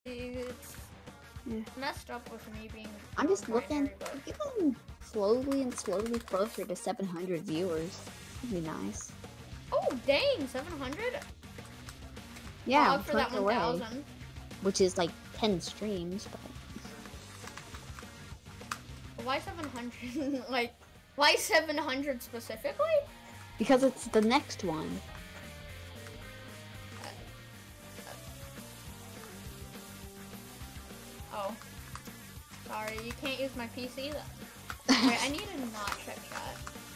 It's messed up with me being. I'm just looking. But... We're getting slowly and slowly closer to 700 viewers. That'd be nice. Oh dang, 700. Yeah, for that 1,000. Which is like 10 streams, but. Why 700? Like, why 700 specifically? Because it's the next one. Oh. Sorry, you can't use my PC then. Wait, I need to not check chat.